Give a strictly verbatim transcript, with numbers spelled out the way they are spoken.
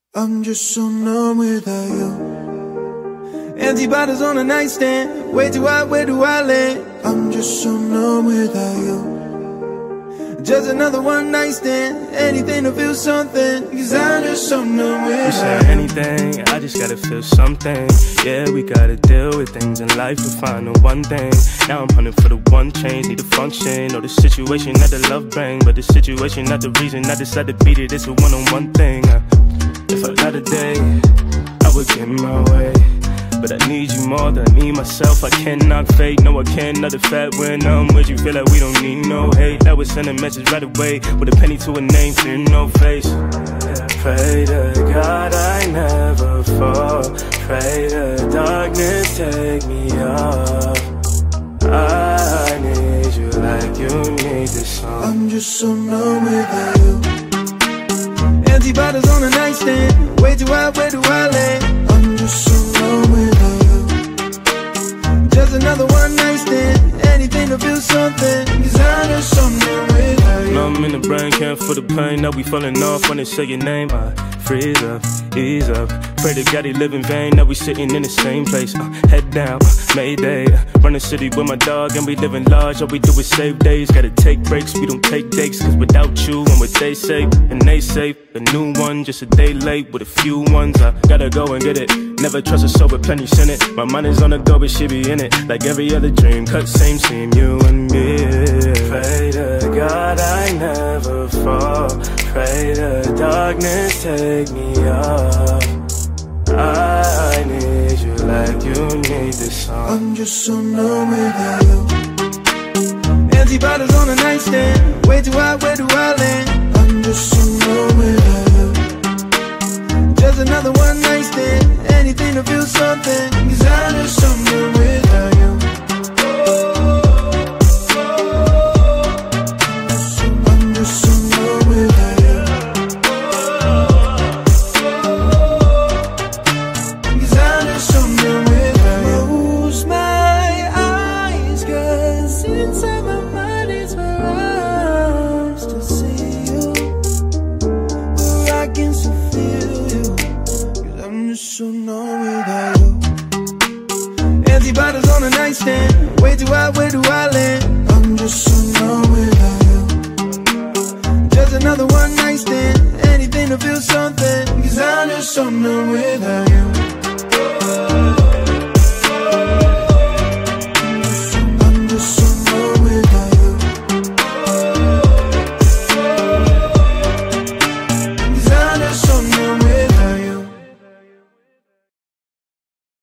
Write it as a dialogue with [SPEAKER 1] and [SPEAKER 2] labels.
[SPEAKER 1] I'm just so numb without you. Empty bottles on a nightstand, way too hot, where do I land? I'm just so numb without you. Just another one night stand, anything to feel something, cause I'm just so numb without you.
[SPEAKER 2] You say anything, I just gotta feel something. Yeah, we gotta deal with things in life to find the one thing. Now I'm hunting for the one change, need to function. Or the situation that the love bring, but the situation not the reason I decided to beat it. It's a one-on-one thing. uh, If I got a day, I would get my way. But I need you more than I need myself. I cannot fake, no I can't. Another fat when I'm with you, feel like we don't need no hate. I would send a message right away with a penny to a name, fear no face. Pray to God I never fall. Pray the darkness take me off. I need you like you need this song.
[SPEAKER 1] I'm just so numb without you. Empty bottles on a nightstand, way too hot, where do I land? I'm just so numb without you. Just another one night stand, anything to feel something, cause I'm just so numb without you.
[SPEAKER 2] Numb in the brain, can't feel the pain. Now we falling off when they say your name. I freeze up, ease up. Pray to God he live in vain. Now we sitting in the same place. uh, Head down, Mayday. Run the city with my dog and we living large. All we do is save days. Gotta take breaks, we don't take dates. Cause without you and what they say, and they say a new one just a day late with a few ones. I gotta go and get it. Never trust a soul with plenty sin it. My mind is on the go but she be in it. Like every other dream, cut same seam, you and me. Pray to God I never fall. Pray the darkness take me off. I need you like you need this song.
[SPEAKER 1] I'm just so numb without you. Empty bottles on a nightstand, way too hot, where do I land? I'm just so numb without you. Just another one night stand, anything to feel something, cause I'm just so numb without you. I'm just so numb without you. Cause I'm just so numb without you. Close my eyes, cause inside my mind is where I still see you, where I can still feel you, cause I'm just so numb without you. Empty bottles on a nightstand, way too hot, where do I land? I'm just so numb without you. Just another one night stand, anything to feel something, cause I'm just so numb without you.